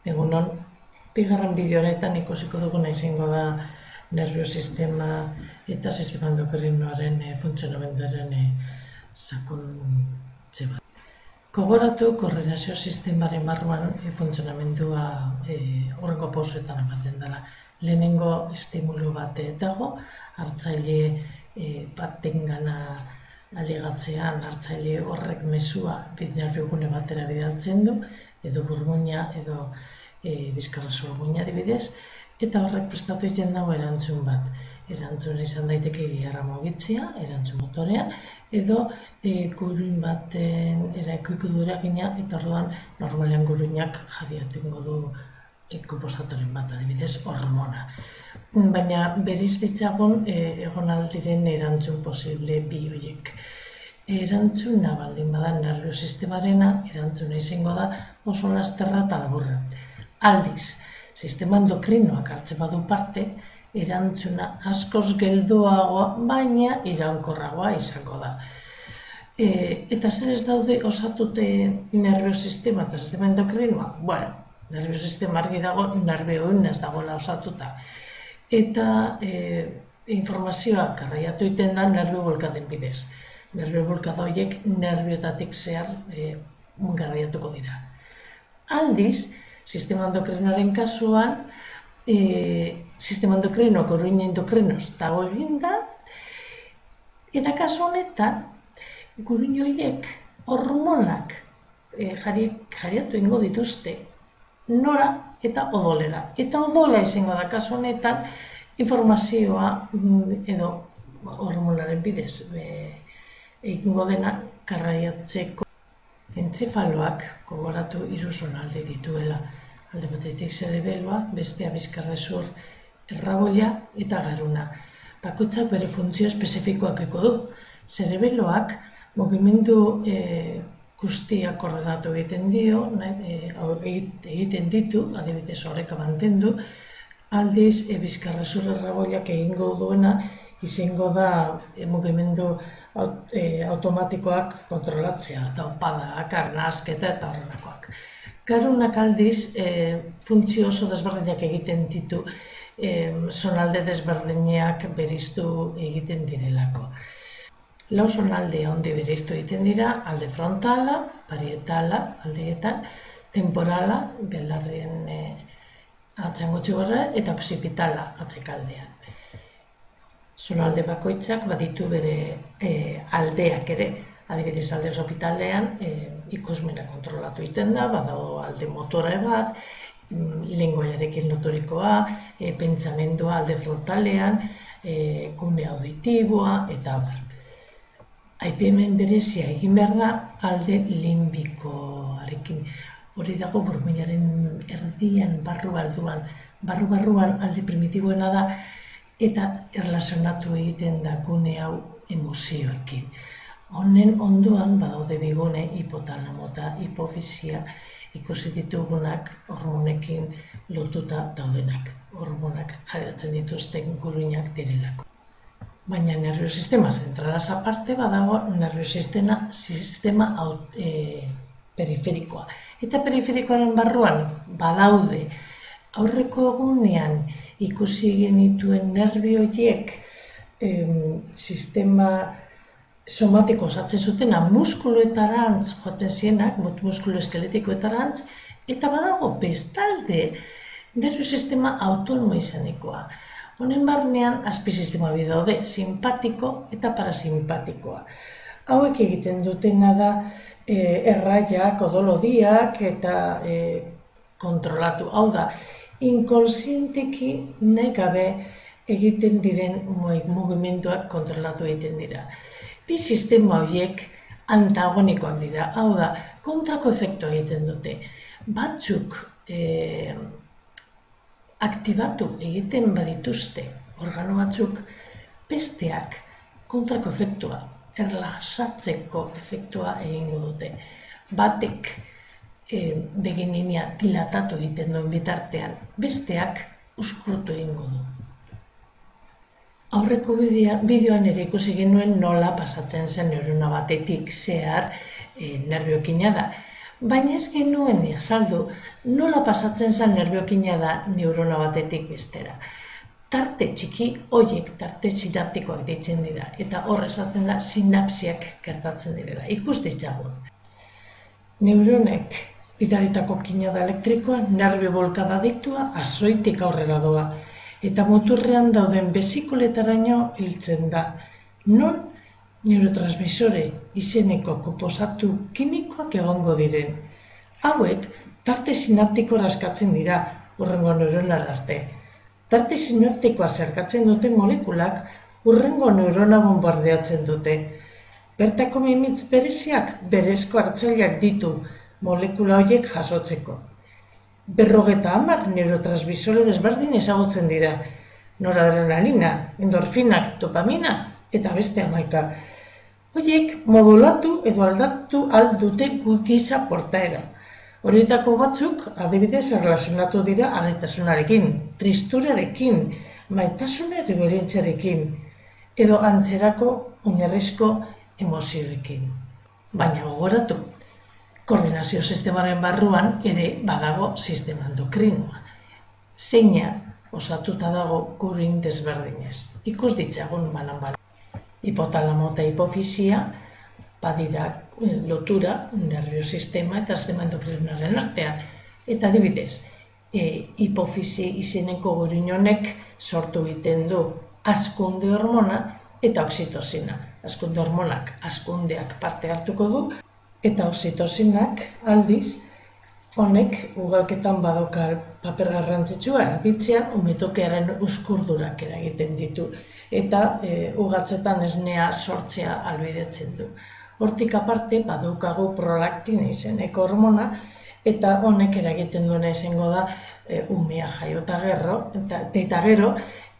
Egunon, bigarren bideo honetan ikusiko duguna izango da nerviosistema eta sistema endokrinoaren funtzionamenduaren sakontze bat. Gogoratu, koordinazio sistemaren barruan funtzionamendua horrengo pausoetan ematen dela. Lehenengo estimulu bat dago, hartzaile batengana ailegatzean hartzaile horrek mezua nerviogune batera bidaltzen du, edo burmuina edo bizkarrazo burmuina adibidez, eta horrek prestatu egiten dago erantzun bat. Erantzuna izan daiteke giharra mugitzea, erantzun motorea, edo guruin baten eraikoiko du eragina, eta orduan normalean guruinak jarriatengo du komposatoren bat adibidez hormona. Baina beriz ditzagun egon aldiren erantzun posible bi horiek. Erantzuna baldin bada nerviosistemarena, erantzuna izango da oso lasterra eta laburra. Aldiz, sistema endokrinoak hartzen badu parte, erantzuna askoz geldoagoa, baina iraunkorragoa izango da. Eta zer ez daude osatute nerviosistema eta sistema endokrinoa? Bueno, nerviosistema argi dago, nerviogunez dagoela osatuta. Eta informazioa garraiatu egiten da nervio bulkaden bidez. Nervio bulkada horiek nervioetatik zehar garraiatuko dira. Aldiz, sistema endokrinoaren kasuan, sistema endokrino, guruin endokrinos dago eginda, eta kasu honetan, guruin horiek hormonak jarriatu ingo dituzte nora eta odolera. Eta odola izango da kasu honetan informazioa edo hormonaren bidez egingo dena garraiatzeko. Entzefaloak gogoratu hiru zonalde dituela. Alde batetik zerebeloa, bestea bizkarrezur erraboila eta garuna. Bakoitzak bere funtzio espezifikoak du. Zerebeloak mugimendu guztiak koordinatu egiten ditu, adibidez oreka mantendu, aldiz bizkarrezur erraboilak egingo duena izango da mugimendu automatikoak kontrolatzea, taupadak, arnasketa eta horrenakoak. Garunak aldiz funtzio oso desberdinak egiten ditu, zonalde desberdinak bereiztu egiten direlako. Lau zonalde handi bereiztu egiten dira, alde frontala, parietala, aldeetan, temporala, belarrien atzangotxo gara, eta oksipitala atzekaldean. Zonalde bakoitzak baditu bere aldeak ere, adibidez alde ospitalean ikusmena kontrolatu egiten da, badago alde motore bat, lenguaiarekin loturikoa, pentsamendua alde frontalean, gune auditiboa, eta abar. IPM berezia egin behar da alde limbikoarekin. Hori dago burmuinaren erdian, barru-barruan alde primitiboena da, eta erlazionatu egiten da gune hau emozioekin. Honen ondoan badaude bigune hipotalamo eta hipofisia ikusi ditugunak hormonekin lotuta daudenak. Hormonak jarratzen dituzten guruinak direlako. Baina nerviosistema zentralaz aparte badago nerviosistema periferikoa. Eta periferikoaren barruan badaude aurreko egunean ikusi genituen nerbioiek sistema somatiko osatzen zutena muskuluetarantz joaten zienak, muskulo-eskeletikoetarantz, eta badago bestalde nerviosistema autonomo izanekoa. Honen barnean azpisistema bi daude, simpatiko eta parasimpatikoa. Hauek egiten dutena da erraiak, odolodiak eta kontrolatu. Hau da, inkonsienteki nahi gabe egiten diren mugimenduak kontrolatu egiten dira. Bi sistema horiek antagonikoak dira, hau da, kontrako efektua egiten dute. Batzuk aktibatu egiten badituzte organo batzuk, besteak kontrako efektua, erlaxatzeko efektua egingo dute. Batek beginina dilatatu egiten duen bitartean, besteak uskurtu egingo du. Aurreko bideoan ere ikusi genuen nola pasatzen zen neurona batetik zehar nerviokina da. baina ez genuen azaldu nola pasatzen zen nerbiokina da neurona batetik bestera. Tarte txiki horiek tarte sinaptikoak deitzen dira, eta hor esaten da sinapsiak gertatzen direla. Ikus ditzagun. Neuronek bidalitako kinada elektrikoa, nerbio bolkada diktua, azoitik aurrera doa, eta muturrean dauden besikoletaraino hiltzen da. Non neurotransmisore izeneko komposatu kimikoak egongo diren. Hauek, tarte sinaptiko askatzen dira, hurrengo neuronara arte. Tarte sinaptikoa zergatzen duten molekulak, hurrengo neurona bombardeatzen dute. Bertako mimitz bereziak berezko hartzaileak ditu molekula horiek jasotzeko. 50 neurotransmisore desberdin ezagutzen dira. Noradrenalina, endorfinak, dopamina eta beste 11. Horiek modulatu edo aldatu aldute giza portaera. Horietako batzuk adibidez erlazionatu dira aletasunarekin, tristurarekin, maitasuna edo berintzarekin, edo antzerako oinarrizko emozioekin. Baina gogoratu, koordinazio sistemaren barruan ere badago sistema endokrinoa. Zeina osatuta dago gurin desberdinez. Ikus ditzagun banan. Hipotalamo eta hipofisia badira lotura nerviosistema eta sistema endokrinoaren artean. Eta adibidez, hipofisi izeneko gurin honek sortu egiten du hazkunde hormona eta oxitosina. Hazkunde hormonak hazkundeak parte hartuko du, eta oxitosinak aldiz, honek ugalketan badauka paper garrantzitsua erditzean umetokearen uskurdurak eragiten ditu, eta ugatzetan esnea sortzea ahalbidetzen du. Hortik aparte badaukagu prolaktina izeneko hormona, eta honek eragiten duena izango da umea jaiota gero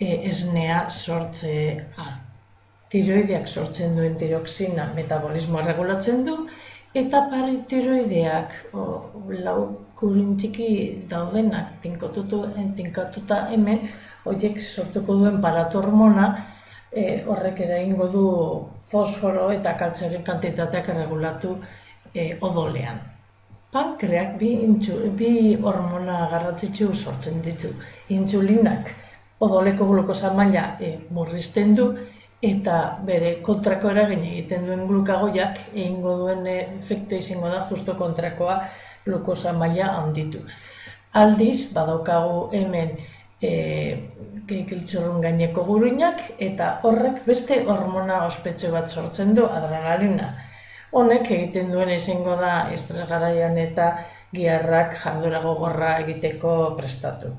esnea sortzea. Tiroideak sortzen duen tiroxina metabolismoa regulatzen du, eta paratiroideak lau kurin txiki daudenak tinkatuta hemen, horiek sortuko duen paratormona, horrek eragingo du fosforo eta kaltzioaren kantitateak regulatu odolean. Pankreak bi hormona garrantzitsu sortzen ditu. Intsulinak odoleko glukosa maila murrizten du, eta bere kontrako eragin egiten duen glukagoiak egingo duen efektua izango da justo kontrakoa glukosa maila handitu. Aldiz, badaukagu hemen kiltzurrun gaineko guruinak, eta horrek beste hormona ospetsu bat sortzen du, adrenalina. Honek egiten duen izango da estres garaian eta giharrak jarduera gogorra egiteko prestatu.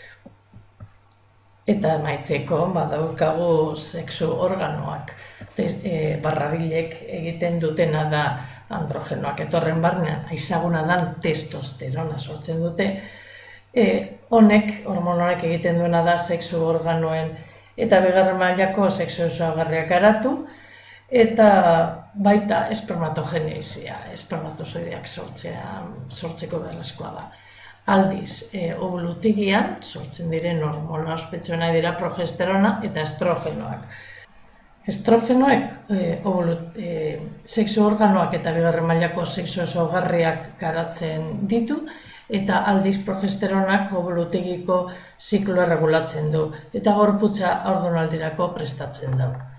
Eta amaitzeko badaukagu sexu organoak. Barrabilek egiten dutena da androgenoak, etorren barnean aizaguna dan testosterona sortzen dute. Honek, hormon honek egiten duena da sexu organoen eta bigarren mailako sexu osagarriak garatu, eta baita espermatogenesia, espermatozoideak sortzeko beharrezkoa da. Aldiz, ovulutigian sortzen diren hormona ospetsuena dira progesterona eta estrogenoak. Estrogenoek sexu organoak eta bigarren mailako sexu osagarriak garatzen ditu, eta aldiz progesteronak ovulutigiko zikloa regulatzen du, eta gorputza haurdunaldirako prestatzen du.